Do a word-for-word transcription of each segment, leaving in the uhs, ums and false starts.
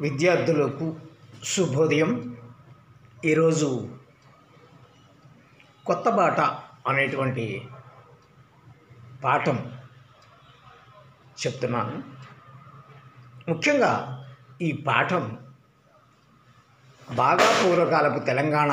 విద్యార్థులకు శుభోదయం. ఈరోజు కొత్త బాట అనేటువంటి పాఠం చెప్తున్నాను. ముఖ్యంగా ఈ పాఠం బాగా పూర్వకాలపు తెలంగాణ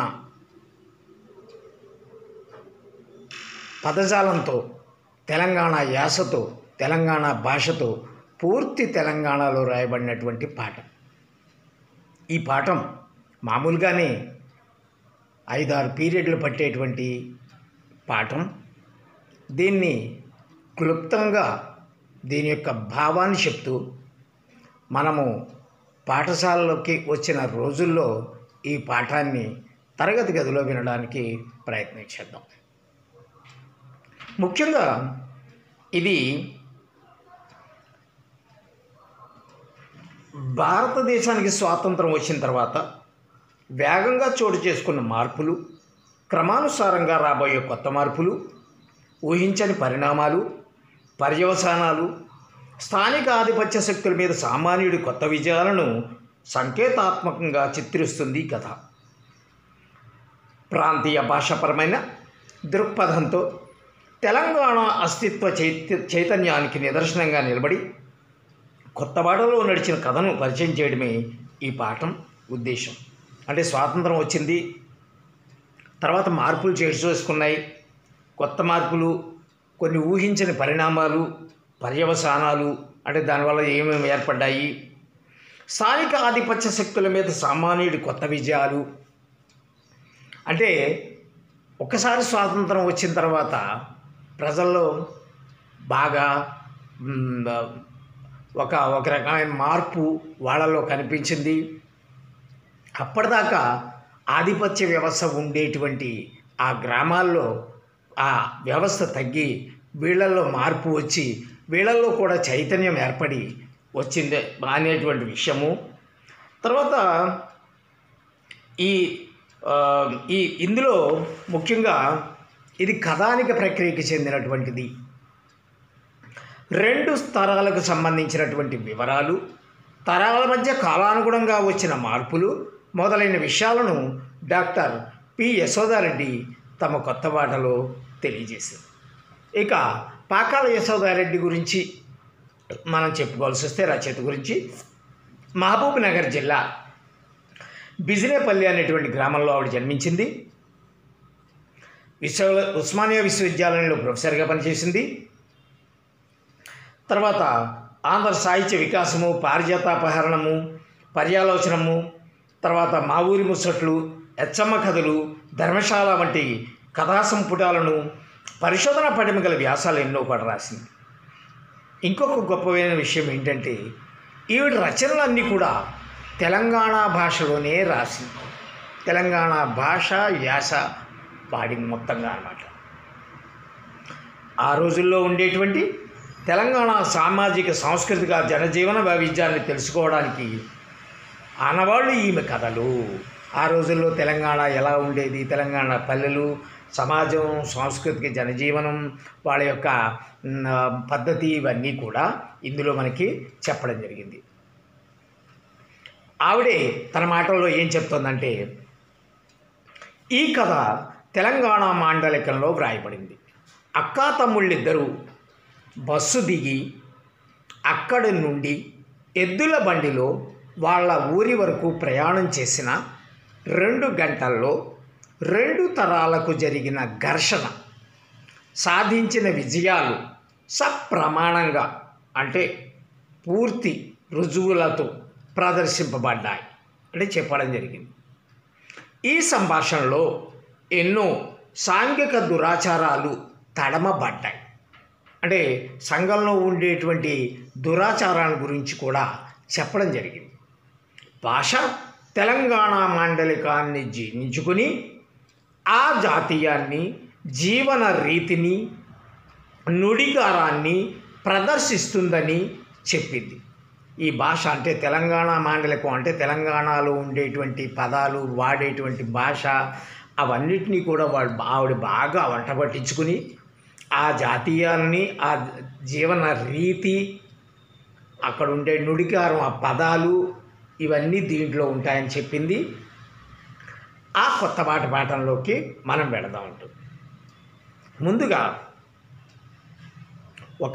పదజాలంతో, తెలంగాణ యాసతో, తెలంగాణ భాషతో పూర్తి తెలంగాణలో రాయబడినటువంటి పాఠం. ఈ పాఠం మామూలుగానే ఐదారు పీరియడ్లు పట్టేటువంటి పాఠం. దీన్ని క్లుప్తంగా దీని యొక్క భావాన్ని చెప్తూ మనము పాఠశాలలోకి వచ్చిన రోజుల్లో ఈ పాఠాన్ని తరగతి గదిలో వినడానికి ప్రయత్నించేద్దాం. ముఖ్యంగా ఇది భారతదేశానికి స్వాతంత్రం వచ్చిన తర్వాత వేగంగా చోటు చేసుకున్న మార్పులు, క్రమానుసారంగా రాబోయే కొత్త మార్పులు, ఊహించని పరిణామాలు, పర్యవసానాలు, స్థానిక ఆధిపత్య శక్తుల మీద సామాన్యుడి కొత్త విజయాలను సంకేతాత్మకంగా చిత్రిస్తుంది కథ. ప్రాంతీయ భాషాపరమైన దృక్పథంతో తెలంగాణ అస్తిత్వ చైత్య చైతన్యానికి నిదర్శనంగా నిలబడి కొత్త బాటలో నడిచిన కథను పరిచయం చేయడమే ఈ పాఠం ఉద్దేశం. అంటే స్వాతంత్రం వచ్చింది, తర్వాత మార్పులు చేసి చేసుకున్నాయి, కొత్త మార్పులు, కొన్ని ఊహించని పరిణామాలు, పర్యవసానాలు, అంటే దానివల్ల ఏమేమి ఏర్పడ్డాయి, స్థానిక ఆధిపత్య శక్తుల మీద సామాన్యుడి కొత్త విజయాలు. అంటే ఒక్కసారి స్వాతంత్రం వచ్చిన తర్వాత ప్రజల్లో బాగా ఒక ఒక రకమైన మార్పు వాళ్ళలో కనిపించింది. అప్పటిదాకా ఆధిపత్య వ్యవస్థ ఉండేటువంటి ఆ గ్రామాల్లో ఆ వ్యవస్థ తగ్గి వీళ్ళల్లో మార్పు వచ్చి వీళ్ళల్లో కూడా చైతన్యం ఏర్పడి వచ్చింది అనేటువంటి విషయము. తర్వాత ఈ ఈ ఇందులో ముఖ్యంగా ఇది కథానిక ప్రక్రియకి చెందినటువంటిది. రెండు తరాలకు సంబంధించినటువంటి వివరాలు, తరాల మధ్య కాలానుగుణంగా వచ్చిన మార్పులు మొదలైన విషయాలను డాక్టర్ పి యశోదారెడ్డి తమ కొత్త బాటలో తెలియజేశారు. ఇక పాకాల యశోదారెడ్డి గురించి మనం చెప్పుకోవాల్సి వస్తే రచయిత గురించి మహబూబ్ నగర్ జిల్లా బిజినేపల్లి అనేటువంటి గ్రామంలో ఆవిడ జన్మించింది. విశ్వ ఉస్మానియా విశ్వవిద్యాలయంలో ప్రొఫెసర్గా పనిచేసింది. తర్వాత ఆంధ్ర సాహిత్య వికాసము, పారిజాతాపహరణము, పర్యాలోచనము, తర్వాత మా ఊరి ముచ్చట్లు, ఎచ్చమ్మ కథలు, ధర్మశాల వంటి కథా సంపుటాలను, పరిశోధన పటిమ గల వ్యాసాలు ఎన్నో కూడా రాసింది. ఇంకొక గొప్పమైన విషయం ఏంటంటే ఈవిడ రచనలన్నీ కూడా తెలంగాణ భాషలోనే రాసింది. తెలంగాణ భాష యాస పాడింది మొత్తంగా అన్నమాట. ఆ రోజుల్లో ఉండేటువంటి తెలంగాణ సామాజిక సాంస్కృతిక జనజీవన వైవిధ్యాన్ని తెలుసుకోవడానికి ఆనవాళ్ళు ఈమె కథలు. ఆ రోజుల్లో తెలంగాణ ఎలా ఉండేది, తెలంగాణ పల్లెలు, సమాజం, సాంస్కృతిక జనజీవనం, వాళ్ళ యొక్క పద్ధతి, ఇవన్నీ కూడా ఇందులో మనకి చెప్పడం జరిగింది. ఆవిడే తన మాటల్లో ఏం చెప్తుందంటే, ఈ కథ తెలంగాణ మాండలికంలో వ్రాయబడింది. అక్కా తమ్ముళ్ళిద్దరూ బస్సు దిగి అక్కడి నుండి ఎద్దుల బండిలో వాళ్ళ ఊరి వరకు ప్రయాణం చేసిన రెండు గంటల్లో రెండు తరాలకు జరిగిన ఘర్షణ, సాధించిన విజయాలు సప్రమాణంగా అంటే పూర్తి రుజువులతో ప్రదర్శింపబడ్డాయి అంటే చెప్పడం జరిగింది. ఈ సంభాషణలో ఎన్నో సాంఘిక దురాచారాలు తడమబడ్డాయి. అంటే సంఘంలో ఉండేటువంటి దురాచారాల గురించి కూడా చెప్పడం జరిగింది. భాష తెలంగాణ మాండలికాన్ని జీర్ణించుకుని ఆ జాతీయాన్ని, జీవన రీతిని, నుడిగారాన్ని ప్రదర్శిస్తుందని చెప్పింది. ఈ భాష అంటే తెలంగాణ మాండలికం అంటే తెలంగాణలో ఉండేటువంటి పదాలు, వాడేటువంటి భాష, అవన్నిటినీ కూడా వాళ్ళు ఆవిడ బాగా వంట పట్టించుకుని ఆ జాతీయాలని, ఆ జీవన రీతి, అక్కడ ఉండే నుడికారం, ఆ పదాలు, ఇవన్నీ దీంట్లో ఉంటాయని చెప్పింది. ఆ కొత్త పాట పాఠంలోకి మనం వెళదాం అంటూ ముందుగా ఒక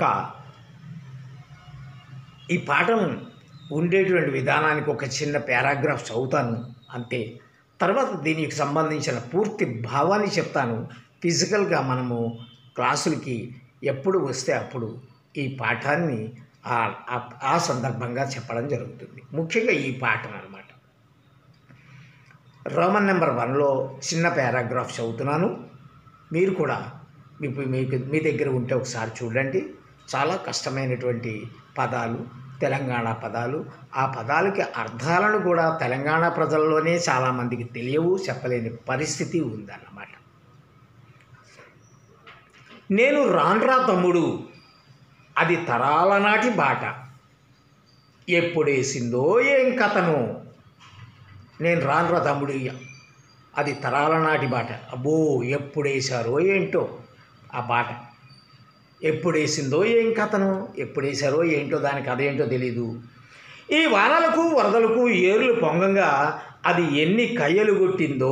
ఈ పాఠం ఉండేటువంటి విధానానికి ఒక చిన్న పారాగ్రాఫ్ చదువుతాను అంతే. తర్వాత దీనికి సంబంధించిన పూర్తి భావాన్ని చెప్తాను. ఫిజికల్గా మనము క్లాసులకి ఎప్పుడు వస్తే అప్పుడు ఈ పాఠాన్ని ఆ సందర్భంగా చెప్పడం జరుగుతుంది. ముఖ్యంగా ఈ పాఠం అన్నమాట. రోమన్ నెంబర్ వన్లో చిన్న పారాగ్రాఫ్ చదువుతున్నాను. మీరు కూడా మీకు మీకు మీ దగ్గర ఉంటే ఒకసారి చూడండి. చాలా కష్టమైనటువంటి పదాలు, తెలంగాణ పదాలు. ఆ పదాలకి అర్థాలను కూడా తెలంగాణ ప్రజల్లోనే చాలామందికి తెలియవు, చెప్పలేని పరిస్థితి ఉందన్నమాట. నేను రాన్రా తమ్ముడు, అది తరాల నాటి బాట, ఎప్పుడేసిందో ఏం కథను. నేను రాన్రా తమ్ముడు, అది తరాల నాటి బాట. అబ్బో, ఎప్పుడేసారో ఏంటో ఆ బాట, ఎప్పుడేసిందో ఏం కథను, ఎప్పుడేసారో ఏంటో దాని కథ ఏంటో తెలీదు. ఈ వానలకు వరదలకు ఏర్లు పొంగంగా అది ఎన్ని కయ్యలు కొట్టిందో.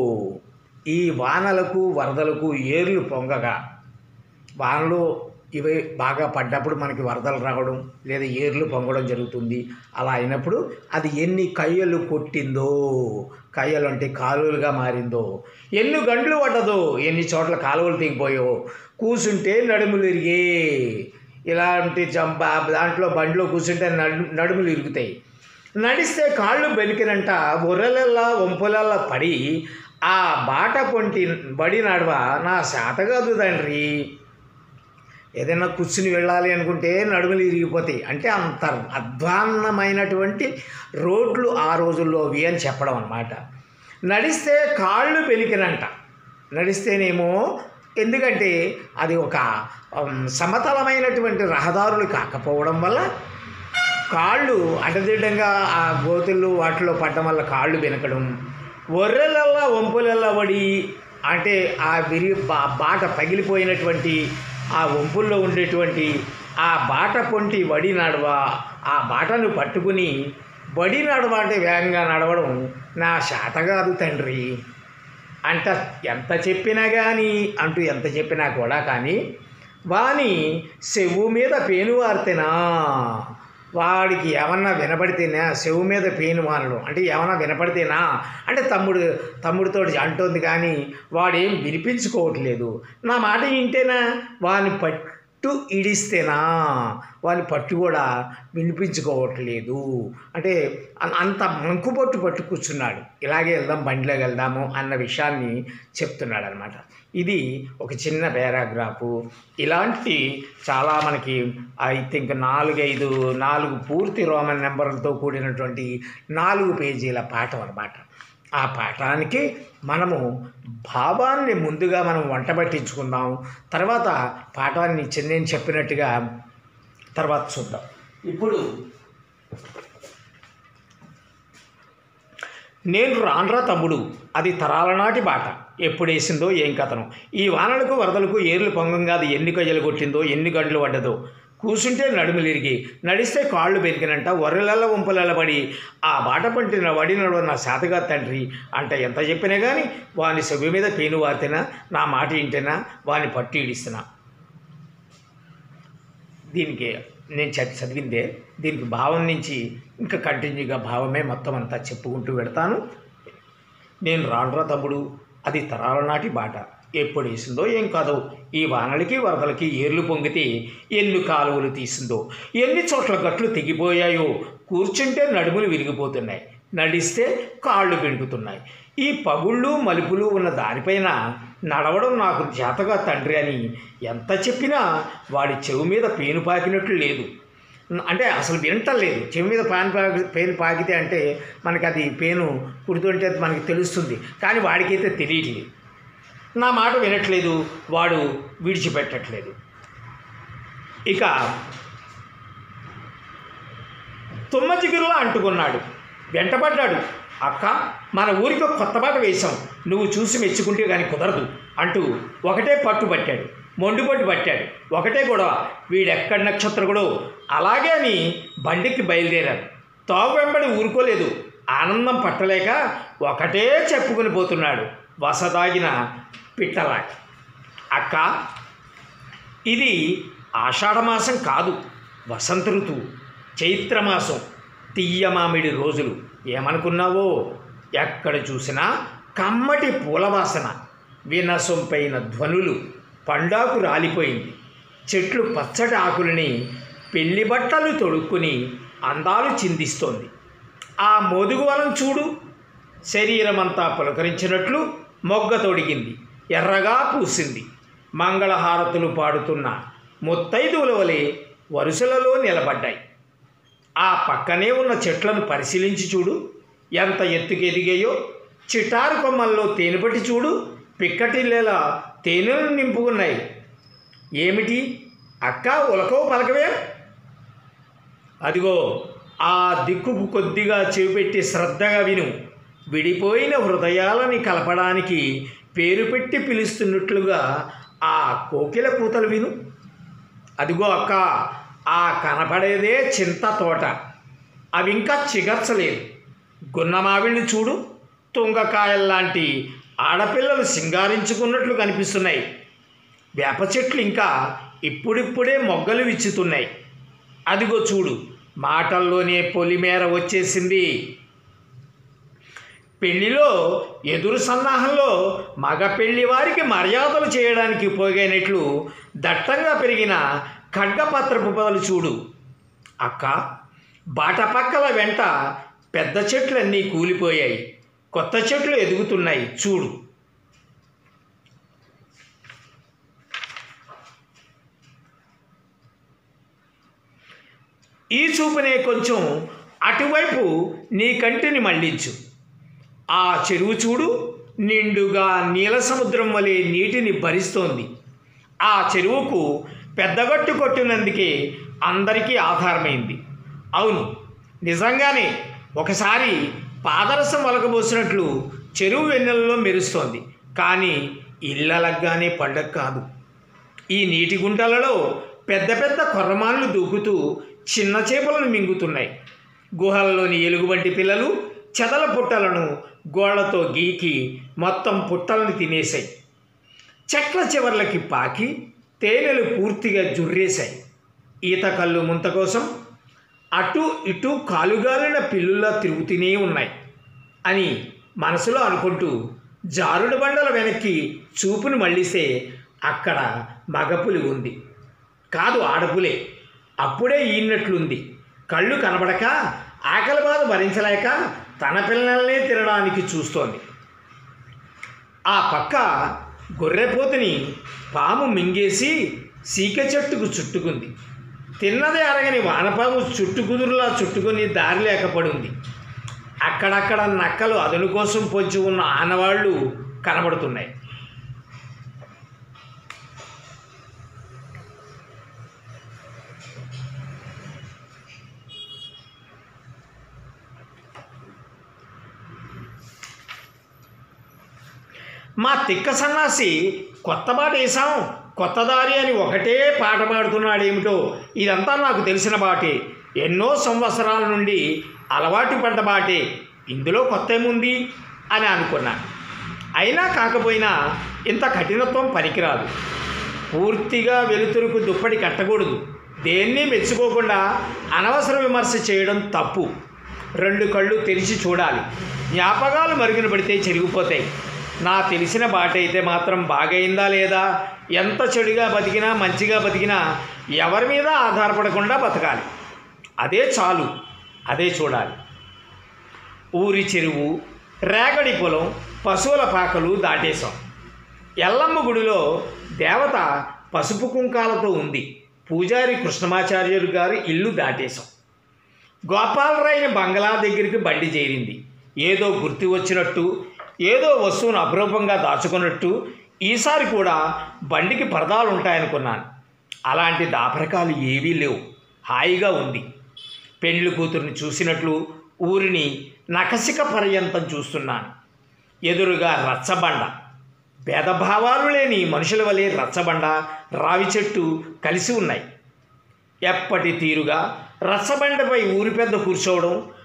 ఈ వానలకు వరదలకు ఏర్లు పొంగగా, వానలు ఇవి బాగా పడ్డప్పుడు మనకి వరదలు రావడం లేదా ఏర్లు పొంగడం జరుగుతుంది. అలా అయినప్పుడు అది ఎన్ని కయ్యలు కొట్టిందో, కయ్యలు అంటే కాలువలుగా మారిందో, ఎన్ని గంటలు పడ్డదో, ఎన్ని చోట్ల కాలువలు తెగిపోయో, కూసుంటే నడుములు ఇరిగే. ఇలాంటి జంప దాంట్లో బండిలో కూర్చుంటే నడు నడుములు ఇరుగుతాయి. నడిస్తే కాళ్ళు బెనికినంట ఒర్రెలల్లా వంపులల్లా పడి ఆ బాట పొంటి బడి నడవ నా శాత కాదు తండ్రి. ఏదైనా కూర్చుని వెళ్ళాలి అనుకుంటే నడుములు ఇరిగిపోతాయి. అంటే అంత అధ్వాన్నమైనటువంటి రోడ్లు ఆ రోజుల్లోవి అని చెప్పడం అన్నమాట. నడిస్తే కాళ్ళు బెనికినంట. నడిస్తేనేమో, ఎందుకంటే అది ఒక సమతలమైనటువంటి రహదారులు కాకపోవడం వల్ల కాళ్ళు అడ్డదిడ్డంగా ఆ గోతులు వాటిలో పడడం వల్ల కాళ్ళు బెనకడం. ఒర్రెలల్లా వంపులల్లా పడి, అంటే ఆ విరి బాట పగిలిపోయినటువంటి ఆ వంపుల్లో ఉండేటువంటి ఆ బాట పొంటి వడి నడవ, ఆ బాటను పట్టుకుని వడి నడవ అంటే వేగంగా నడవడం నా శాత కాదు తండ్రి అంట. ఎంత చెప్పినా కానీ అంటూ ఎంత చెప్పినా కూడా కానీ వాని చెవు మీద పేను వారితేనా, వాడికి ఏమన్నా వినపడితేనా, చెవు మీద పేను వానడం అంటే ఏమన్నా వినపడితేనా అంటే తమ్ముడు తమ్ముడితో అంటోంది కానీ వాడేం వినిపించుకోవట్లేదు. నా మాట వింటేనా, వాని పట్టు ఇడిస్తేనా, వాని పట్టు కూడా వినిపించుకోవట్లేదు. అంటే అంత మంకు పట్టు పట్టు కూర్చున్నాడు. ఇలాగే వెళ్దాం, బండిలోకి వెళ్దాము అన్న విషయాన్ని చెప్తున్నాడు అనమాట. ఇది ఒక చిన్న పారాగ్రాఫు. ఇలాంటి చాలా మనకి ఐ థింక్ నాలుగైదు నాలుగు పూర్తి రోమన్ నెంబర్లతో కూడినటువంటి నాలుగు పేజీల పాఠం అన్నమాట. ఆ పాఠానికి మనము భావాన్ని ముందుగా మనం వంట పట్టించుకుందాం. తర్వాత పాఠాన్ని నేను చెప్పినట్టుగా తర్వాత చూద్దాం. ఇప్పుడు నేను రాన్రా తమ్ముడు, అది తరాల నాటి బాట, ఎప్పుడేసిందో ఏం కథను. ఈ వానలకు వరదలకు ఏర్లు పొంగంగా అది ఎన్ని కయ్యలు కొట్టిందో, ఎన్ని గంటలు పడ్డదో. కూసుంటే నడుములు ఇరిగి, నడిస్తే కాళ్ళు బెరికినంట ఒర్రెలల్ల వంపులల్ల పడి ఆ బాట పంటిన వడి నడవ నా శాతగా తండ్రి అంట. ఎంత చెప్పినా కానీ వాని చెవి మీద పేను వారితేనా, నా మాట ఇంటేనా, వాని పట్టు ఇడిస్తున్నా. దీనికి నేను చదివిందే. దీనికి భావం నుంచి ఇంకా కంటిన్యూగా భావమే మొత్తం అంతా చెప్పుకుంటూ పెడతాను. నేను రాన్రా తమ్ముడు, అది తరాల నాటి బాట, ఎప్పుడు వేసిందో ఏం కాదో. ఈ వానలకి వరదలకి ఏర్లు పొంగితే ఎన్ని కాలువలు తీసిందో, ఎన్ని చోట్ల గట్లు తెగిపోయాయో. కూర్చుంటే నడుములు విరిగిపోతున్నాయి, నడిస్తే కాళ్ళు బెణుకుతున్నాయి. ఈ పగుళ్ళు మలుపులు ఉన్న దానిపైన నడవడం నాకు చేతగా తండ్రి అని ఎంత చెప్పినా వాడి చెవి మీద పేను పాకినట్లు లేదు. అంటే అసలు వినటలేదు. చెవి మీద పాన్ పాకి పేను పాకితే అంటే మనకి అది పేను కుడుతుంటే మనకి తెలుస్తుంది, కానీ వాడికైతే తెలియట్లేదు. నా మాట వినట్లేదు, వాడు విడిచిపెట్టట్లేదు. ఇక తుమ్మ చిగురులా అంటుకున్నాడు, వెంటపడ్డాడు. అక్క, మన ఊరికి ఒక కొత్త బాట వేశాం, నువ్వు చూసి మెచ్చుకుంటే కానీ కుదరదు అంటూ ఒకటే పట్టు పట్టాడు, మొండి పట్టు పట్టాడు. ఒకటే గొడవ, వీడెక్కడ నక్షత్రకుడో. అలాగే అని బండికి బయలుదేరారు. తావు వెంబడి ఊరుకోలేదు. ఆనందం పట్టలేక ఒకటే చెప్పుకొని పోతున్నాడు వసదాగిన పిట్టలా. అక్క, ఇది ఆషాఢమాసం కాదు, వసంత ఋతువు, చైత్రమాసం, తీయమామిడి రోజులు. ఏమనుకున్నావో? ఎక్కడ చూసినా కమ్మటి పూలవాసన, వినసొంపైన ధ్వనులు, పండాకు రాలిపోయింది. చెట్లు పచ్చటి ఆకులని పెళ్లి బట్టలు తొడుక్కుని అందాలు చిందిస్తోంది. ఆ మోదుగువనం చూడు, శరీరమంతా పులకరించినట్లు మొగ్గ తొడిగింది, ఎర్రగా పూసింది. మంగళహారతులు పాడుతున్న ముత్తైదువుల వలె వరుసలలో నిలబడ్డాయి. ఆ పక్కనే ఉన్న చెట్లను పరిశీలించి చూడు, ఎంత ఎత్తుకు ఎదిగాయో. చిటారు కొమ్మల్లో తేనెపట్టి చూడు, పిక్కటిల్లేలా తేనెలు నింపుకున్నాయి. ఏమిటి అక్క, ఉలకవు పలకవే? అదిగో ఆ దిక్కుకు కొద్దిగా చెవిపెట్టి శ్రద్ధగా విను. విడిపోయిన హృదయాలని కలపడానికి పేరు పెట్టి పిలుస్తున్నట్లుగా ఆ కోకిల కూతలు విను. అదిగో అక్క, ఆ కనపడేదే చింత తోట. అవి ఇంకా చిగర్చలేదు. గున్నమావిళ్ళు చూడు, తుంగకాయల్లాంటి ఆడపిల్లలు సింగారించుకున్నట్లు కనిపిస్తున్నాయి. వేప చెట్లు ఇంకా ఇప్పుడిప్పుడే మొగ్గలు విచ్చుతున్నాయి. అదిగో చూడు, మాటల్లోనే పొలిమేర వచ్చేసింది. పెళ్లిలో ఎదురు సన్నాహంలో మగ పెళ్లి వారికి మర్యాదలు చేయడానికి పోగైనట్లు దట్టంగా పెరిగిన ఖడ్గపత్రపు పొదలు చూడు. అక్క, బాటపక్కల వెంట పెద్ద చెట్లన్నీ కూలిపోయాయి, కొత్త చెట్లు ఎదుగుతున్నాయి చూడు. ఈ చూపునే కొంచెం అటువైపు నీ కంటిని మళ్లించు. ఆ చెరువు చూడు, నిండుగా నీల సముద్రం వలె నీటిని భరిస్తోంది. ఆ చెరువుకు పెద్దగట్టు కొట్టినందుకే అందరికీ ఆధారమైంది. అవును, నిజంగానే ఒకసారి పాదరసం వలకబోసినట్లు చెరువు వెన్నెలలో మెరుస్తోంది. కానీ ఇళ్ళలగ్గానే పండగ కాదు. ఈ నీటి గుంటలలో పెద్ద పెద్ద కొర్రమాన్లు దూకుతూ చిన్న చేపలను మింగుతున్నాయి. గుహల్లోని ఎలుగుబంటి పిల్లలు చెదల పుట్టలను గోళ్లతో గీకి మొత్తం పుట్టలను తినేశాయి. చెట్ల చివర్లకి పాకి తేనెలు పూర్తిగా జుర్రేశాయి. ఈత కళ్ళు ముంత కోసం అటు ఇటు కాలుగాలిన పిల్లుల్లా తిరుగుతూనే ఉన్నాయి అని మనసులో అనుకుంటూ జారుడు బండల వెనక్కి చూపును మళ్ళిస్తే అక్కడ మగపులి ఉంది. కాదు, ఆడపులే. అప్పుడే ఈనట్లుంది. కళ్ళు కనబడక ఆకలి బాధ భరించలేక తన పిల్లల్నే తినడానికి చూస్తోంది. ఆ పక్క గొర్రెపోతుని పాము మింగేసి సీక చెట్టుకు చుట్టుకుంది. తిన్నదే అరగని వానపాము చుట్టుకుదురులా చుట్టుకొని దారి లేకపడింది. అక్కడక్కడ నక్కలు అదును కోసం పొంచి ఉన్న ఆనవాళ్లు కనబడుతున్నాయి. మా తిక్క సన్నాసి కొత్త పాట వేసాం, కొత్త దారి అని ఒకటే పాట పాడుతున్నాడేమిటో. ఇదంతా నాకు తెలిసిన బాటే, ఎన్నో సంవత్సరాల నుండి అలవాటు పడ్డ బాటే. ఇందులో కొత్త ఏముంది అని అనుకున్నా. అయినా కాకపోయినా ఇంత కఠినత్వం పనికిరాదు. పూర్తిగా వెలుతురుకు దుప్పటి కట్టకూడదు. దేన్ని మెచ్చుకోకుండా అనవసర విమర్శ చేయడం తప్పు. రెండు కళ్ళు తెరిచి చూడాలి. జ్ఞాపకాలు మరుగున పడితే చెరిగిపోతాయి. నా తెలిసిన బాట అయితే మాత్రం బాగైందా లేదా, ఎంత చెడుగా బతికినా మంచిగా బతికినా ఎవరి మీద ఆధారపడకుండా బతకాలి. అదే చాలు, అదే చూడాలి. ఊరి చెరువు, రేగడి పొలం, పశువుల పాకలు దాటేశాం. ఎల్లమ్మ గుడిలో దేవత పసుపు కుంకాలతో ఉంది. పూజారి కృష్ణమాచార్యులు గారి ఇల్లు దాటేశాం. గోపాలరాయని బంగ్లా దగ్గరికి బండి చేరింది. ఏదో గుర్తు వచ్చినట్టు, ఏదో వస్తువును అపురూపంగా దాచుకున్నట్టు ఈసారి కూడా బండికి పరదాలు ఉంటాయనుకున్నాను. అలాంటి దాపరకాలు ఏవీ లేవు. హాయిగా ఉంది. పెండ్లి కూతురిని చూసినట్లు ఊరిని నకసిక పర్యంతం చూస్తున్నాను. ఎదురుగా రచ్చబండ, భేదభావాలు లేని మనుషుల వలె రచ్చబండ, రావి చెట్టు కలిసి ఉన్నాయి. ఎప్పటి తీరుగా రచ్చబండపై ఊరి పెద్ద కూర్చోవడం,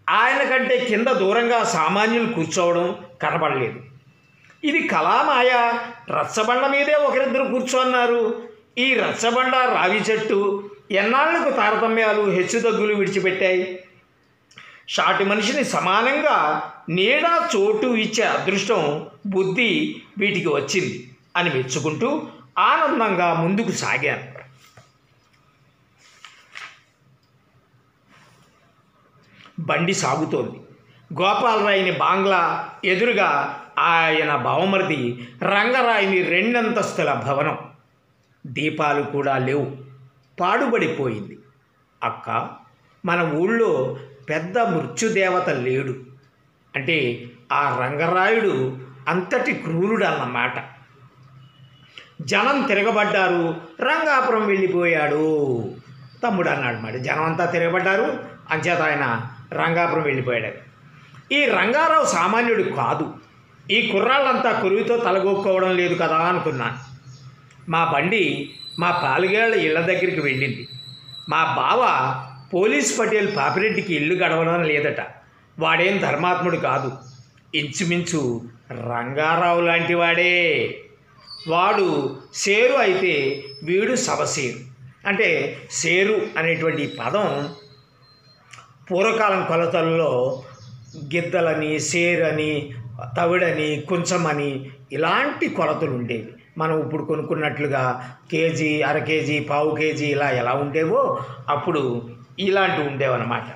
ఆయన కంటే కింద దూరంగా సామాన్యులు కూర్చోవడం కనబడలేదు. ఇది కళామాయ. రచ్చబండ మీదే ఒకరిద్దరు కూర్చోన్నారు. ఈ రచ్చబండ, రావి చెట్టు ఎన్నాళ్లకు తారతమ్యాలు, హెచ్చుతగ్గులు విడిచిపెట్టాయి. సాటి మనిషిని సమానంగా నీడ, చోటు ఇచ్చే అదృష్టం, బుద్ధి వీటికి వచ్చింది అని మెచ్చుకుంటూ ఆనందంగా ముందుకు సాగాను. బండి సాగుతోంది. గోపాలరాయిని బాంగ్లా ఎదురుగా ఆయన బావమరిది రంగరాయిని రెండంతస్తుల భవనం. దీపాలు కూడా లేవు, పాడుబడిపోయింది. అక్క, మన ఊళ్ళో పెద్ద మృత్యుదేవత లేడు అంటే ఆ రంగరాయుడు అంతటి క్రూరుడు అన్నమాట. జనం తిరగబడ్డారు, రంగాపురం వెళ్ళిపోయాడు తమ్ముడు అన్నాడు. మరి జనం అంతా తిరగబడ్డారు, అంచేత ఆయన రంగాపురం వెళ్ళిపోయాడు. ఈ రంగారావు సామాన్యుడు కాదు. ఈ కుర్రాళ్ళంతా కురువితో తలగొక్కోవడం లేదు కదా అనుకున్నాను. మా బండి మా పాలుగేళ్ల ఇళ్ల దగ్గరికి వెళ్ళింది. మా బావ పోలీస్ పటేల్ పాపిరెడ్డికి ఇల్లు గడవడం లేదట. వాడేం ధర్మాత్ముడు కాదు, ఇంచుమించు రంగారావు లాంటి వాడే. వాడు సేరు అయితే వీడు సవసేరు. అంటే సేరు అనేటువంటి పదం పూర్వకాలం కొలతల్లో గిద్దలని, సేరని, తవిడని, కుంచమని ఇలాంటి కొలతలు ఉండేవి. మనం ఇప్పుడు కొనుక్కున్నట్లుగా కేజీ, అర కేజీ, పావు కేజీ ఇలా ఎలా ఉండేవో అప్పుడు ఇలాంటివి ఉండేవన్నమాట.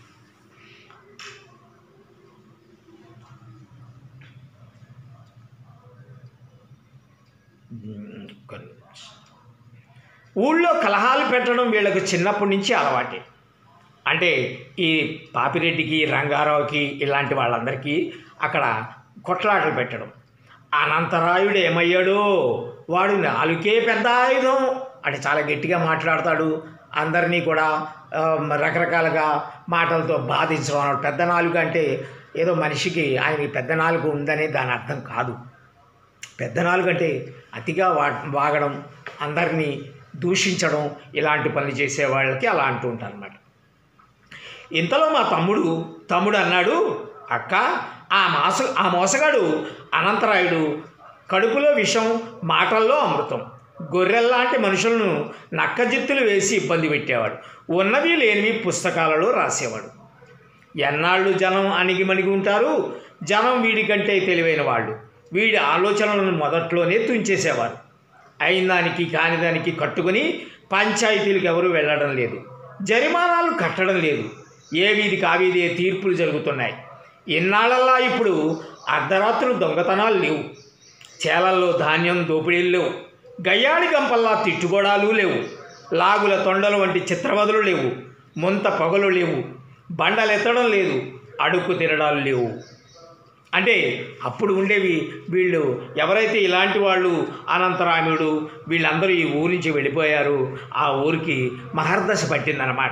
ఊళ్ళో కలహాలు పెట్టడం వీళ్ళకు చిన్నప్పటి నుంచి అలవాటే. అంటే ఈ పాపిరెడ్డికి, రంగారావుకి ఇలాంటి వాళ్ళందరికీ అక్కడ కొట్లాటలు పెట్టడం. అనంతరాయుడు ఏమయ్యాడో, వాడు నాలుకే పెద్ద ఆయుధం అంటే చాలా గట్టిగా మాట్లాడతాడు. అందరినీ కూడా రకరకాలుగా మాటలతో బాధించడం అన్నాడు. పెద్ద నాలుగు అంటే ఏదో మనిషికి ఆయనకి పెద్ద నాలుగు ఉందనే దాని అర్థం కాదు. పెద్ద నాలుగు అంటే అతిగా వా వాగడం, అందరినీ దూషించడం, ఇలాంటి పనులు చేసే వాళ్ళకి అలా అంటూ ఉంటారు అన్నమాట. ఇంతలో మా తమ్ముడు తమ్ముడు అన్నాడు, అక్క, ఆ మోస ఆ మోసగాడు అనంతరాయుడు కడుపులో విషం, మాటల్లో అమృతం. గొర్రెల్లాంటి మనుషులను నక్కజిత్తులు వేసి ఇబ్బంది పెట్టేవాడు. ఉన్నవి లేనివి పుస్తకాలలో రాసేవాడు. ఎన్నాళ్ళు జనం అణిగిమణిగి ఉంటారు. జనం వీడికంటే తెలివైన వాళ్ళు. వీడి ఆలోచనలను మొదట్లోనే తుంచేసేవారు. అయిన దానికి కాని దానికి కట్టుకుని పంచాయతీలకు ఎవరు వెళ్ళడం లేదు, జరిమానాలు కట్టడం లేదు. ఏ వీధికి ఆ వీధి తీర్పులు జరుగుతున్నాయి. ఇన్నాళ్ళల్లా ఇప్పుడు అర్ధరాత్రులు దొంగతనాలు లేవు, చేలల్లో ధాన్యం దోపిడీలు లేవు, గయ్యాడి గంపల్లా తిట్టుగోడాలు లేవు, లాగుల తొండలు వంటి చిత్రవదలు లేవు, ముంత పొగలు లేవు, బండలెత్తడం లేదు, అడుక్కు తినడాలు లేవు. అంటే అప్పుడు ఉండేవి. వీళ్ళు ఎవరైతే ఇలాంటి వాళ్ళు అనంతరాముడు వీళ్ళందరూ ఈ ఊరి నుంచి వెళ్ళిపోయారు. ఆ ఊరికి మహర్దశ పట్టిందన్నమాట.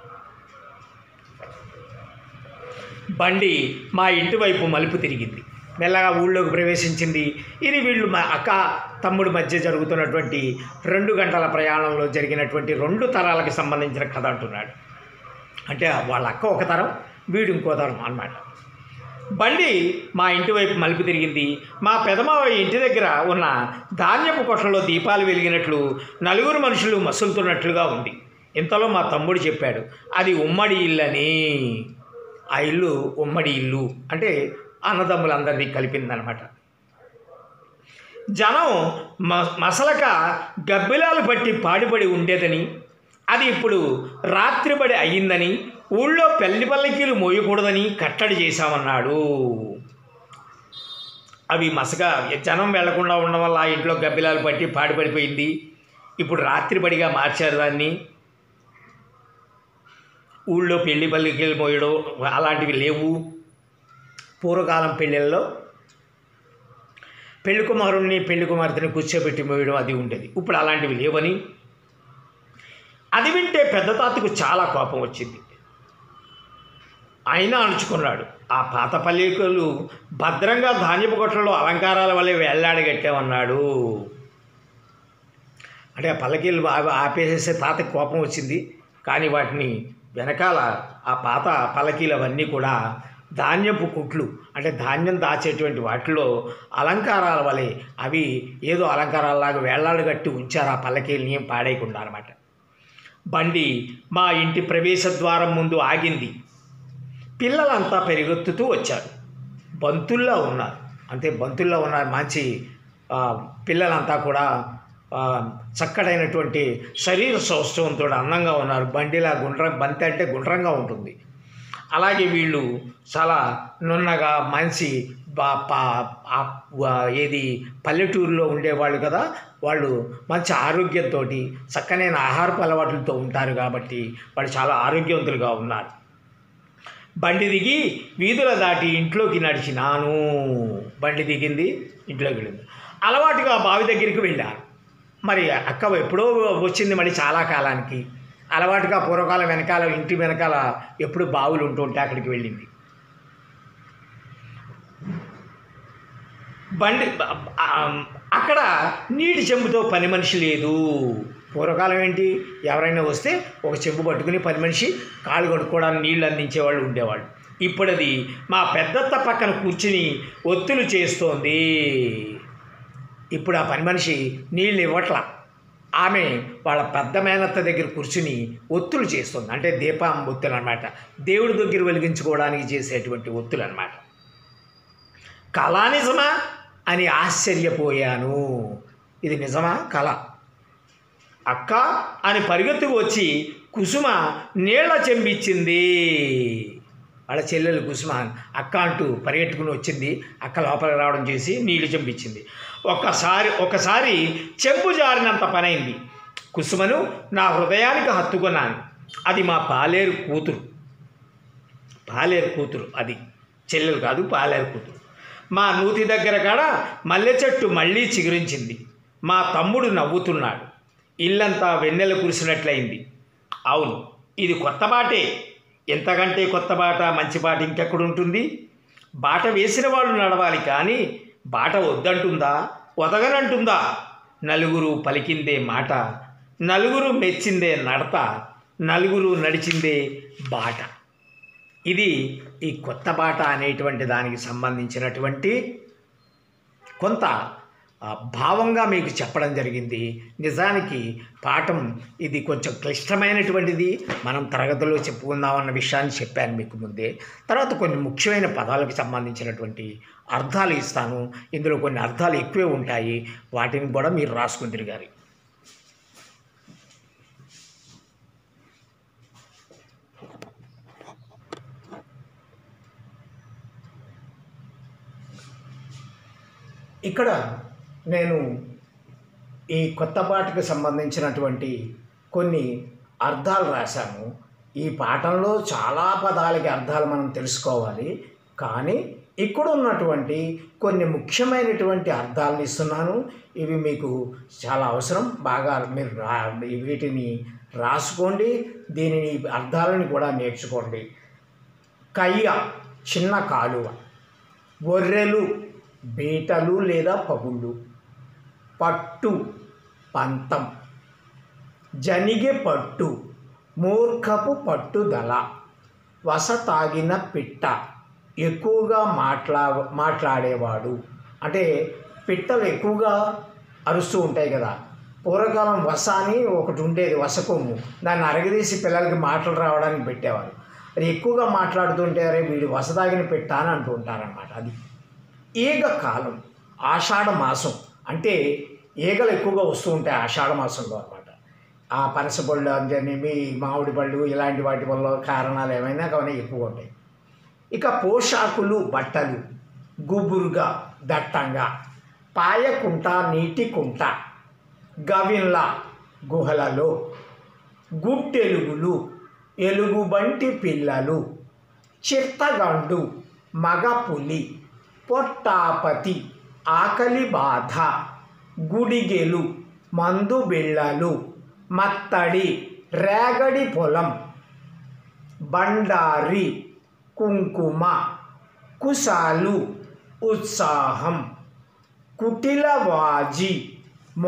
బండి మా ఇంటి వైపు మలుపు తిరిగింది, మెల్లగా ఊళ్ళోకి ప్రవేశించింది. ఇది వీళ్ళు మా అక్క తమ్ముడి మధ్య జరుగుతున్నటువంటి రెండు గంటల ప్రయాణంలో జరిగినటువంటి రెండు తరాలకు సంబంధించిన కథ అంటున్నాడు. అంటే వాళ్ళ అక్క ఒక తరం, వీడు ఇంకో తరం అన్నమాట. బండి మా ఇంటి వైపు మలుపు తిరిగింది. మా పెదమావయ్య ఇంటి దగ్గర ఉన్న ధాన్యపు కొట్లలో దీపాలు వెలిగినట్లు నలుగురు మనుషులు మసులుతున్నట్లుగా ఉంది. ఇంతలో మా తమ్ముడు చెప్పాడు, అది ఉమ్మడి ఇల్లు అని. ఆ ఇల్లు ఉమ్మడి ఇల్లు అంటే అన్నదమ్ములందరినీ కలిపిందనమాట. జనం మ మసలక గబ్బిలాలు పట్టి పాడిపడి ఉండేదని, అది ఇప్పుడు రాత్రిబడి అయ్యిందని, ఊళ్ళో పెళ్లి పల్లకీలు మోయకూడదని కట్టడి చేశామన్నాడు. అవి మసక జనం వెళ్లకుండా ఉండడం వల్ల ఆ ఇంట్లో గబ్బిలాలు పట్టి పాడిపడిపోయింది. ఇప్పుడు రాత్రిబడిగా మార్చారు దాన్ని. ఊళ్ళో పెళ్లి పల్లకీలు మోయడం అలాంటివి లేవు. పూర్వకాలం పెళ్ళిళ్ళలో పెళ్లి కుమారుణ్ణి పెళ్లి కుమార్తెని కూర్చోబెట్టి మోయడం అది ఉండేది. ఇప్పుడు అలాంటివి లేవని. అది వింటే పెద్ద తాతకు చాలా కోపం వచ్చింది. అయినా అణుచుకున్నాడు. ఆ పాత పల్లెకులు భద్రంగా ధాన్యపు కొట్లలో అలంకారాల వల్లే వేళ్లాడగట్టామన్నాడు. అంటే ఆ పల్లకీలు ఆపేసేసే తాతకి కోపం వచ్చింది. కానీ వాటిని వెనకాల ఆ పాత పల్లకీలవన్నీ కూడా ధాన్యపు కుట్లు, అంటే ధాన్యం దాచేటువంటి వాటిలో అలంకారాల వలె అవి ఏదో అలంకారాలలాగా వేళ్లాడు కట్టి ఉంచారు ఆ పల్లకీలని ఏం పాడేయకుండా అనమాట. బండి మా ఇంటి ప్రవేశ ద్వారం ముందు ఆగింది. పిల్లలంతా పెరిగెత్తుతూ వచ్చారు. బంతుల్లో ఉన్నారు, అంతే బంతుల్లో ఉన్నారు. మంచి పిల్లలంతా కూడా చక్కడైనటువంటి శరీర సౌష్ఠవంతో అందంగా ఉన్నారు. బండిలా గుండ్ర బంతి అంటే గుండ్రంగా ఉంటుంది. అలాగే వీళ్ళు చాలా నున్నగా మంచి ఏది పల్లెటూరులో ఉండేవాళ్ళు కదా, వాళ్ళు మంచి ఆరోగ్యంతో చక్కనైన ఆహారపు అలవాట్లతో ఉంటారు కాబట్టి వాళ్ళు చాలా ఆరోగ్యవంతులుగా ఉన్నారు. బండి దిగి వీధుల దాటి ఇంట్లోకి నడిచినాను. బండి దిగింది, ఇంట్లోకి వెళ్ళింది. అలవాటుగా బావి దగ్గరికి వెళ్ళారు. మరి అక్క ఎప్పుడో వచ్చింది, మళ్ళీ చాలా కాలానికి. అలవాటుగా పూర్వకాలం వెనకాల ఇంటి వెనకాల ఎప్పుడు బావులు ఉంటూ ఉంటే అక్కడికి వెళ్ళింది. బండి అక్కడ నీటి చెంబుతో పని మనిషి లేదు. పూర్వకాలం ఏంటి, ఎవరైనా వస్తే ఒక చెంబు పట్టుకుని పని మనిషి కాళ్ళు కడుక్కోవడానికి నీళ్ళు అందించేవాళ్ళు ఉండేవాళ్ళు. ఇప్పుడు అది మా పెద్దత్త పక్కన కూర్చుని ఒత్తులు చేస్తోంది. ఇప్పుడు ఆ పని మనిషి నీళ్ళు ఇవ్వట్లా, ఆమె వాళ్ళ పెద్ద మేనత్త దగ్గర కూర్చుని ఒత్తులు చేస్తుంది. అంటే దీపం ఒత్తులు అనమాట, దేవుడి దగ్గర వెలిగించుకోవడానికి చేసేటువంటి ఒత్తులు అనమాట. కళా నిజమా అని ఆశ్చర్యపోయాను. ఇది నిజమా కళ? అక్క అని పరిగెత్తుకు వచ్చి కుసుమ నీళ్ల చెంబిచ్చింది. వాళ్ళ చెల్లెలు కుసుమ అక్క అంటూ పరిగెట్టుకుని వచ్చింది. అక్క లోపలికి రావడం చేసి నీళ్లు చెంబిచ్చింది. ఒక్కసారి ఒకసారి చెంబు జారినంత పనైంది. కుసుమను నా హృదయానికి హత్తుకున్నాను. అది మా పాలేరు కూతురు. పాలేరు కూతురు అది, చెల్లెలు కాదు, పాలేరు కూతురు. మా నూతి దగ్గర కాడ మల్లె చెట్టు మళ్ళీ చిగురించింది. మా తమ్ముడు నవ్వుతున్నాడు. ఇల్లంతా వెన్నెల కురిసినట్లయింది. అవును, ఇది కొత్త బాటే. ఎంతకంటే కొత్త బాట, మంచి బాట ఇంకెక్కడుంటుంది? బాట వేసిన వాళ్ళు నడవాలి, కానీ బాట వద్దంటుందా, వదగనంటుందా? నలుగురు పలికిందే మాట, నలుగురు మెచ్చిందే నడత, నలుగురు నడిచిందే బాట. ఇది ఈ కొత్త బాట అనేటువంటి దానికి సంబంధించినటువంటి కొంత భావంగా మీకు చెప్పడం జరిగింది. నిజానికి పాఠం ఇది కొంచెం క్లిష్టమైనటువంటిది, మనం తరగతిలో చెప్పుకుందామన్న విషయాన్ని చెప్పాను మీకు ముందే. తర్వాత కొన్ని ముఖ్యమైన పదాలకు సంబంధించినటువంటి అర్థాలు ఇస్తాను. ఇందులో కొన్ని అర్థాలు ఎక్కువే ఉంటాయి, వాటిని కూడా మీరు రాసుకుని తిరగాలి. ఇక్కడ నేను ఈ కొత్త పాటకు సంబంధించినటువంటి కొన్ని అర్థాలు రాశాను. ఈ పాఠంలో చాలా పదాలకి అర్థాలు మనం తెలుసుకోవాలి, కానీ ఇక్కడ ఉన్నటువంటి కొన్ని ముఖ్యమైనటువంటి అర్థాలను ఇస్తున్నాను. ఇవి మీకు చాలా అవసరం. బాగా మీరు రా వీటిని రాసుకోండి, దీనిని అర్థాలను కూడా నేర్చుకోండి. కయ్య చిన్న కాలువ, గొర్రెలు బీటలు లేదా పగుళ్ళు, పట్టు పంతం, జనిగే పట్టు, మూర్ఖపు పట్టుదల, వస తాగిన పిట్ట, ఎక్కువగా మాట్లా మాట్లాడేవాడు. అంటే పిట్టలు ఎక్కువగా అరుస్తూ ఉంటాయి కదా. పూర్వకాలం వస అని ఒకటి ఉండేది, వసకొమ్ము, దాన్ని అరగదీసి పిల్లలకి మాటలు రావడానికి పెట్టేవారు. అది ఎక్కువగా మాట్లాడుతుంటే అరే వీడు వస తాగిన పిట్ట అని అంటూ ఉంటారనమాట. అది ఈగ కాలం, ఆషాఢ మాసం, అంటే ఈగలు ఎక్కువగా వస్తూ ఉంటాయి ఆషాఢ మాసంలో అనమాట. ఆ పనసపళ్ళు అంతేనేమి, మామిడి పళ్ళు, ఇలాంటి వాటి వల్ల కారణాలు ఏమైనా కానీ ఎక్కువ ఉంటాయి. ఇక పోషాకులు, బట్టలు, గుబురుగా దట్టంగా, పాయకుంట నీటి కుంట, గవిన్ల గుహలలో, గుట్టెలుగులు, ఎలుగుబంటి పిల్లలు, చిత్తగండు, మగ పులి, పొట్టాపతి, ఆకలి బాధ, గుడిగెలు, మందు బిళ్ళలు, మత్తడి, రేగడి పొలం, బండారి, కుంకుమ, కుశాలు, ఉత్సాహం, కుటిలవాజి,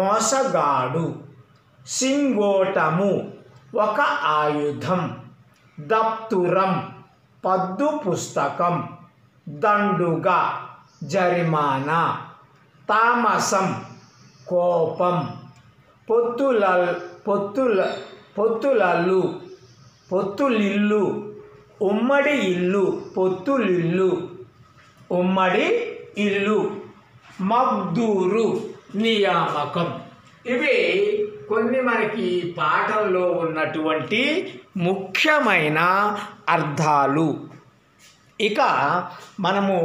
మోసగాడు, సింగోటము, ఒక ఆయుధం, దప్తురం పద్దు పుస్తకం, దండుగా జరిమానా, తామసం కోపం, పొత్తుల పొత్తుల పొత్తులల్లు పొత్తులిల్లు, ఉమ్మడి ఇల్లు పొత్తులిల్లు ఉమ్మడి ఇల్లు, మగ్దూరు నియామకం. ఇవి కొన్ని మనకి పాఠంలో ఉన్నటువంటి ముఖ్యమైన అర్థాలు. ఇక మనము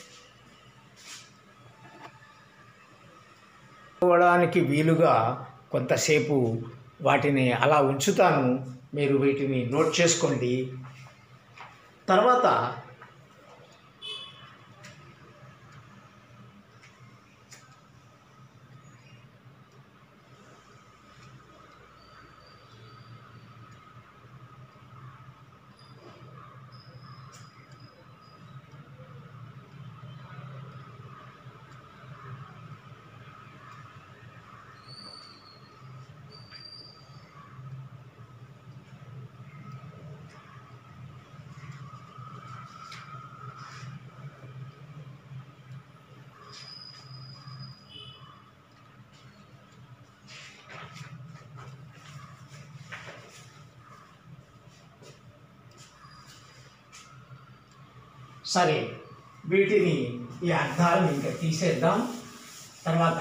చదవడానికి వీలుగా కొంతసేపు వాటిని అలా ఉంచుతాను, మీరు వీటిని నోట్ చేసుకోండి. తర్వాత సరే, వీటిని ఈ అర్థాలను ఇంకా తీసేద్దాం. తర్వాత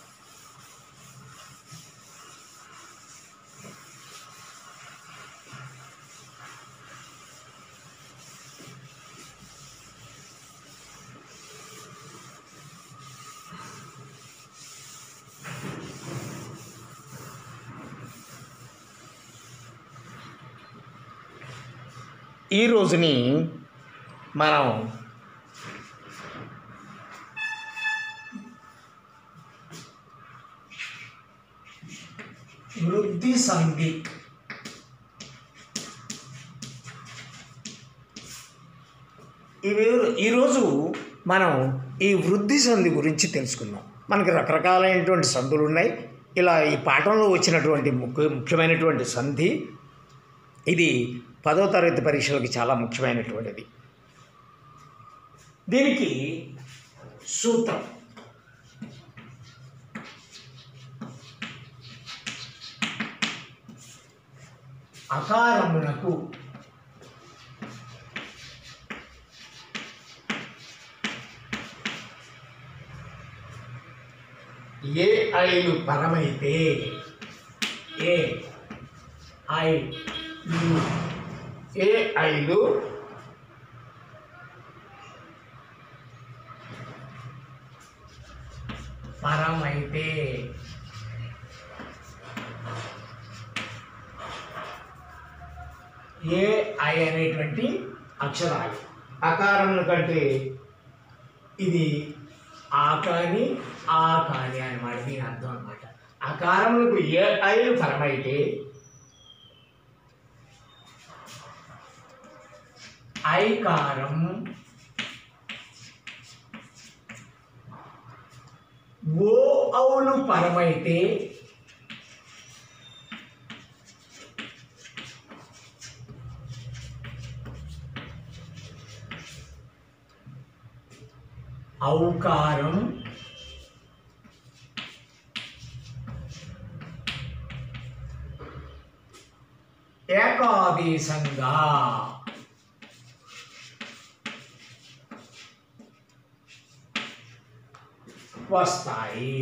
ఈ రోజుని మనం వృద్ధి సంధి, ఈరోజు మనం ఈ వృద్ధి సంధి గురించి తెలుసుకుందాం. మనకి రకరకాలైనటువంటి సంధులు ఉన్నాయి. ఇలా ఈ పాఠంలో వచ్చినటువంటి ముఖ్య ముఖ్యమైనటువంటి సంధి ఇది పదో తరగతి పరీక్షలకు చాలా ముఖ్యమైనటువంటిది. దీనికి సూత్రం అకారమునకు ఏ ఐలు పరమైతే, A I A Ailu పరమైతే A I అనేటువంటి అక్షరాలు అకారముల కంటే ఇది ఆ కాని ఆ కాని అనమాట. దీని అర్థం అనమాట. అకారములకు ఏ ఐలు పరమైతే ఐకారం ఓ ఔలు పరమైతే ఔకారం ఏకాదేశంగా వస్తాయి.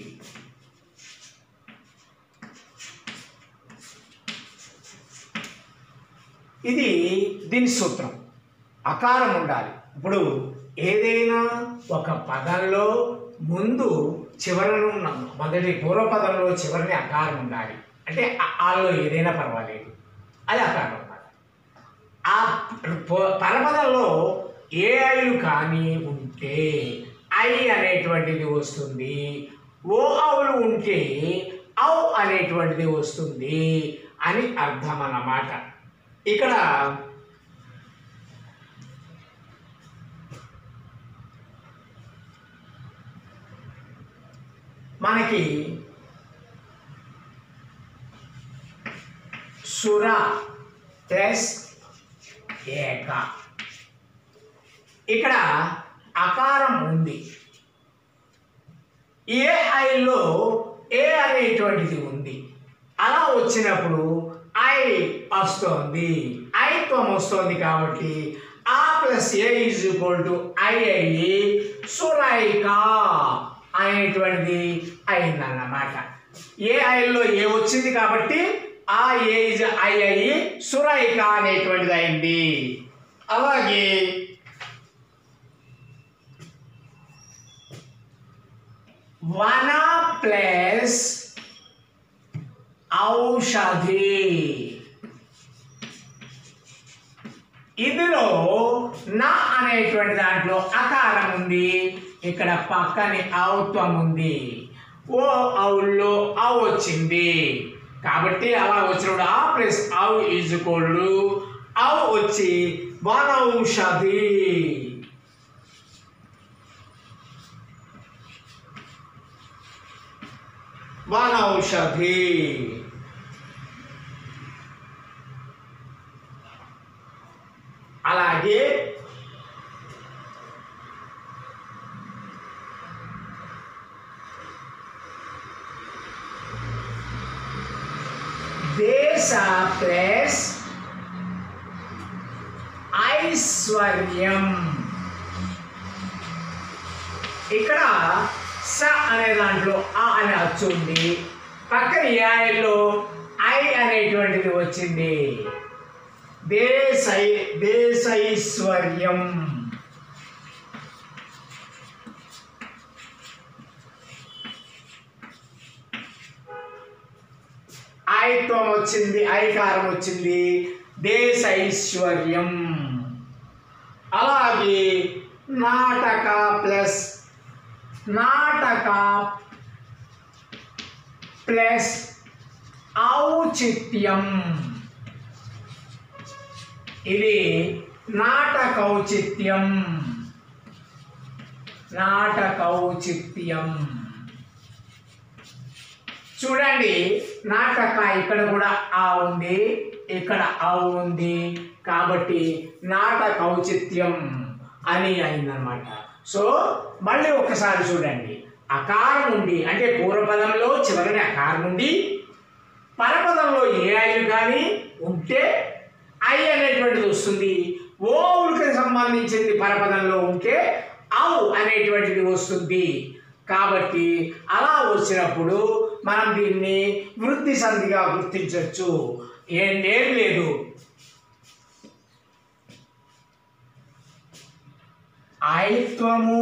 ఇది దీని సూత్రం. అకారం ఉండాలి. ఇప్పుడు ఏదైనా ఒక పదంలో ముందు చివరను మొదటి పూర్వపదంలో చివరిని అకారం ఉండాలి. అంటే ఆలో ఏదైనా పర్వాలేదు, అది అకారం ఉండాలి. ఆ పరపదంలో ఏ ఐలు కానీ ఉంటే ఐ అనేటువంటిది వస్తుంది. ఓ ఔలు ఉంటే ఔ అనేటువంటిది వస్తుంది అని అర్థం అన్నమాట. ఇక్కడ మనకి సుర ప్లస్ ఏక. ఇక్కడ అకారం ఉంది, ఏఐలో ఏ అనేటువంటిది ఉంది. అలా వచ్చినప్పుడు ఐ వస్తుంది, ఐత్వం వస్తుంది. కాబట్టి ఆ ప్లస్ ఏ ఈజ్ ఈక్వల్ టు ఐ అయ్యి సురైక అనేటువంటిది అయిందన్నమాట. ఏ ఐలో ఏ వచ్చింది కాబట్టి ఆ ఏ ఇజ్ ఐ అయ్యి సురైక అనేటువంటిది అయింది. అలాగే వన ప్లస్ ఔషధి, ఇందులో నా అనేటువంటి దాంట్లో అకారం ఉంది, ఇక్కడ పక్కని ఔత్వం ఉంది. ఓ ఔల్లో ఔ వచ్చింది కాబట్టి అలా వచ్చినప్పుడు ఆ ప్లస్ ఔ ఈజ్ ఈక్వల్ టు ఔ వచ్చి వనౌషధి. వనౌషధి. అలాగే దేశ ప్లస్ ఐశ్వర్యం. ఇక్కడ స అనే దాంట్లో ఆ అనే అచ్చు ఉంది, పక్కన ఏఐలో ఐ అనేటువంటిది వచ్చింది. దేశై దేశైశ్వర్యం. ఐత్వం వచ్చింది, ఐకారం వచ్చింది, దేశైశ్వర్యం. అలాగే నాటక ప్లస్ నాటక ప్లస్ ఔచిత్యం. ఇది నాటకౌచిత్యం. నాటకౌచిత్యం చూడండి, నాటక ఇక్కడ కూడా ఆ ఉంది, ఇక్కడ ఆ ఉంది కాబట్టి నాటకౌచిత్యం అని అయిందనమాట. సో మళ్ళీ ఒకసారి చూడండి, అకారం ఉండి అంటే పూర్వపదంలో చివరిని అకారం ఉండి పరపదంలో ఏ ఐలు కానీ ఉంటే ఐ అనేటువంటిది వస్తుంది. ఓ ఉనికి సంబంధించింది పరపదంలో ఉంటే ఔ అనేటువంటిది వస్తుంది. కాబట్టి అలా వచ్చినప్పుడు మనం దీన్ని వృద్ధి సంధిగా గుర్తించవచ్చు. ఏం ఏం లేదు, ఐత్వము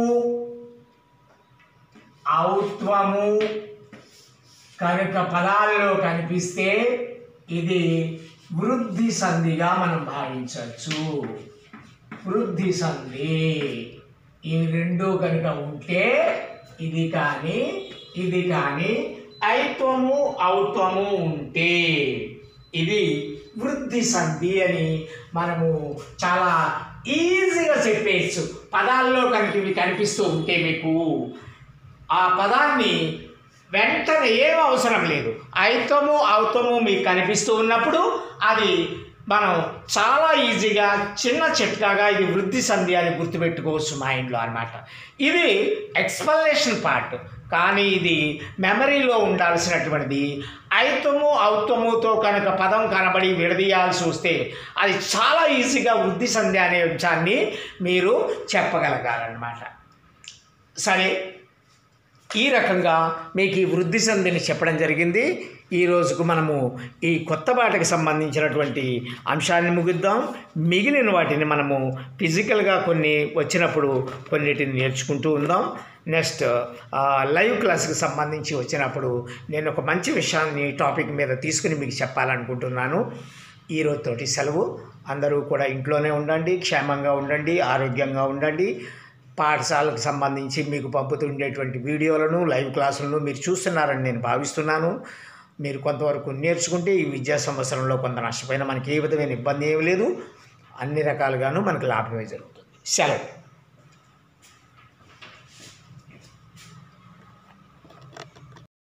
ఔత్వము కనుక పదాలలో కనిపిస్తే ఇది వృద్ధి సంధిగా మనం భావించవచ్చు. వృద్ధి సంధి ఇవి రెండు కనుక ఉంటే ఇది కానీ ఇది కానీ ఐత్వము ఔత్వము ఉంటే ఇది వృద్ధి సంధి అని మనము చాలా ఈజీగా చెప్పేయచ్చు. పదాల్లో కనుక ఇవి కనిపిస్తూ ఉంటే మీకు ఆ పదాన్ని వెంటనే ఏం అవసరం లేదు, ఐత్వము ఔత్వము మీకు కనిపిస్తూ ఉన్నప్పుడు అది మనం చాలా ఈజీగా చిన్న చిట్కాగా ఇది వృద్ధి సంధి అని గుర్తుపెట్టుకోవచ్చు మైండ్లో అన్నమాట. ఇది ఎక్స్ప్లనేషన్ పార్ట్, కానీ ఇది మెమరీలో ఉండాల్సినటువంటిది. ఐత్వము ఔత్వముతో కనుక పదం కనబడి విడదీయాల్సి వస్తే అది చాలా ఈజీగా వృద్ధి సంధి అనే అంశాన్ని మీరు చెప్పగలగాలన్నమాట. సరే, ఈ రకంగా మీకు ఈ వృద్ధి సంధిని చెప్పడం జరిగింది. ఈ రోజుకు మనము ఈ కొత్త పాటకు సంబంధించినటువంటి అంశాన్ని ముగిద్దాం. మిగిలిన వాటిని మనము ఫిజికల్గా కొన్ని వచ్చినప్పుడు కొన్నిటిని నేర్చుకుంటూ ఉందాం. నెక్స్ట్ లైవ్ క్లాస్కి సంబంధించి వచ్చినప్పుడు నేను ఒక మంచి విషయాన్ని టాపిక్ మీద తీసుకుని మీకు చెప్పాలనుకుంటున్నాను. ఈరోజుతోటి సెలవు. అందరూ కూడా ఇంట్లోనే ఉండండి, క్షేమంగా ఉండండి, ఆరోగ్యంగా ఉండండి. పాఠశాలకు సంబంధించి మీకు పంపుతుండేటువంటి వీడియోలను లైవ్ క్లాసులను మీరు చూస్తున్నారని నేను భావిస్తున్నాను. మీరు కొంతవరకు నేర్చుకుంటే ఈ విద్యా సంవత్సరంలో కొంత నష్టపోయినా మనకి ఏ విధమైన ఇబ్బంది ఏమీ లేదు. అన్ని రకాలుగాను మనకు లాభమే జరుగుతుంది. సెలవు.